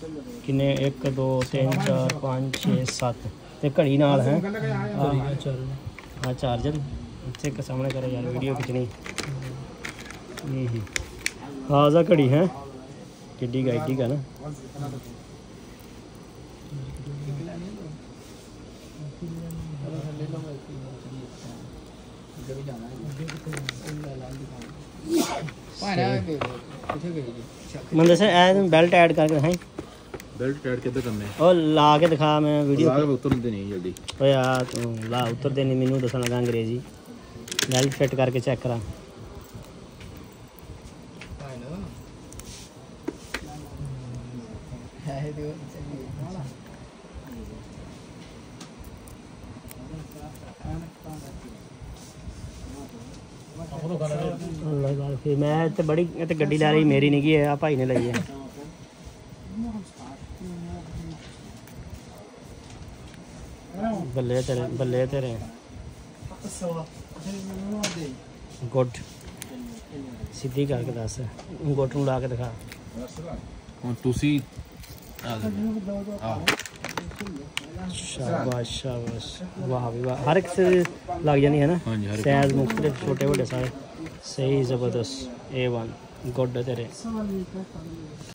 किन्ने 1 2 3 4 5 6 7 ते घड़ी नाल है हाँ चार्जर इतने के सामने करे यार वीडियो खिंचनी हाँ जा घड़ी है किड्डी गाइडी का ना मैं दस बेल्ट ऐड करके दिखाई बेल्ट ऐड किधर करने और ला के दिखा मैं वीडियो ला के उतरते नहीं जल्दी ओ यार तू ला उतरते नहीं मैनू दसन लगा अंग्रेजी बेल्ट फिट करके चेक करा फिर मैं तो बड़ी गड्डी ला रही मेरी नहीं की है भाई ने लाई है बल्ले तेरे गुड सीधी करके दस गुट नूं ला के दिखा हुण तुसी शाबाश शाबाश वाह भी वाह हर एक से लग जानी है ना साइज मुख्तलिफ छोटे बड़े सारे सही ज़बरदस्त A1 गुड है तेरे